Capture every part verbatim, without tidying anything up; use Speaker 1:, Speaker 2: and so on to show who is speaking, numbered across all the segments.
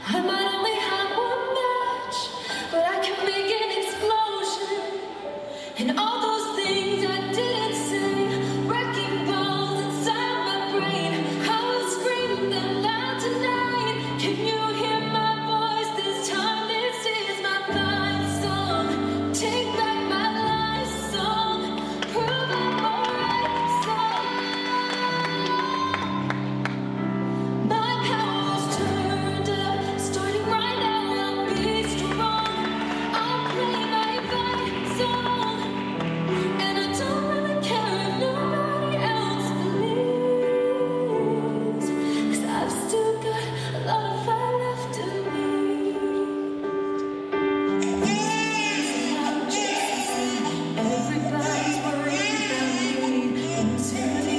Speaker 1: I might only have one match, but I can make an explosion. And all those things I didn't say, wrecking balls inside my brain. I will scream them loud tonight. Can you hear my voice this time? This is my fight song. Take back my life song. Prove I'm alright song. My power's turned up, starting right now. I'll be strong. I'll play my fight song, and I don't really care if nobody else believes, 'cause I've still got a lot of fight left in me. Everybody's worried about me, and to me,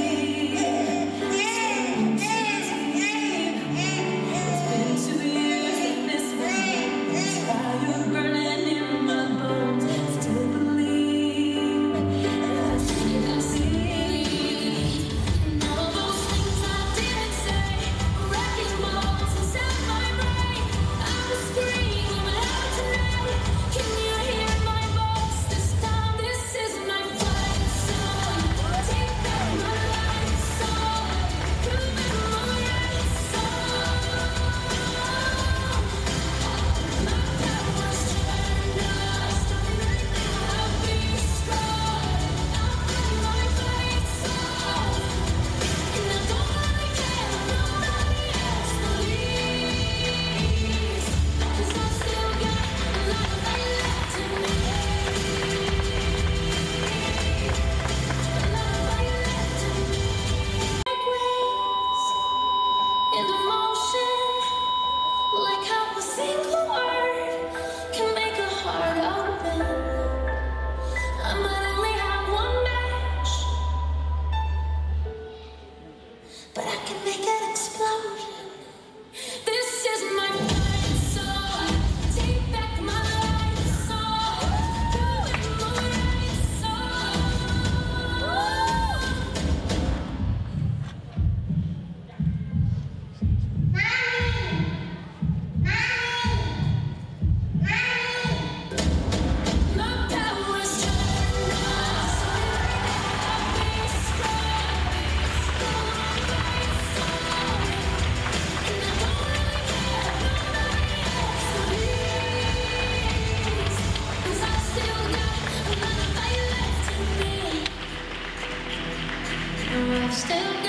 Speaker 1: it's been two years of missing. Fire burning in my bones. Still believe, and I see, I see. And all those things I didn't say, wrecking balls inside my brain. I will scream loud tonight. Can you hear my voice this time? This is my fight song. Take back my life song. Prove I'm alright song. My power's turned up, starting right now. I'll be strong. I'll play my fight song, and I don't really care if nobody else believes, 'cause I've still got a lot of fight left in me. A lot of fight left in me. Like waves into motion, like how a single word can make a heart open. I might only have one match, but I can make an explosion. This is my fight song. Take back my life song. Prove I'm alright song. My power's turned up, I'll be strong. I'll play my fight song, and I don't really care if nobody else believes, 'cause I've still got a lot of fight left in me. I've still